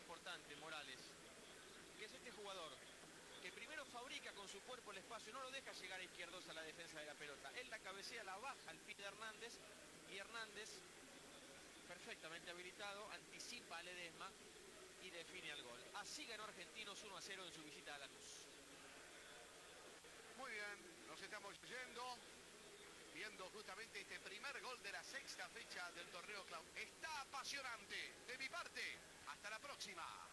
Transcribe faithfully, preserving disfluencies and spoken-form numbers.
importante, Morales, que es este jugador que primero fabrica con su cuerpo el espacio, no lo deja llegar a izquierdos a la defensa de la pelota. Él la cabecea, la baja al pie de Hernández, y Hernández, perfectamente habilitado, anticipa a Ledesma y define al gol. Así ganó Argentinos uno a cero en su visita a Lanús. Muy bien, nos estamos yendo, viendo justamente este primer gol de la sexta fecha del torneo Clau. Está apasionante. De mi parte, hasta la próxima.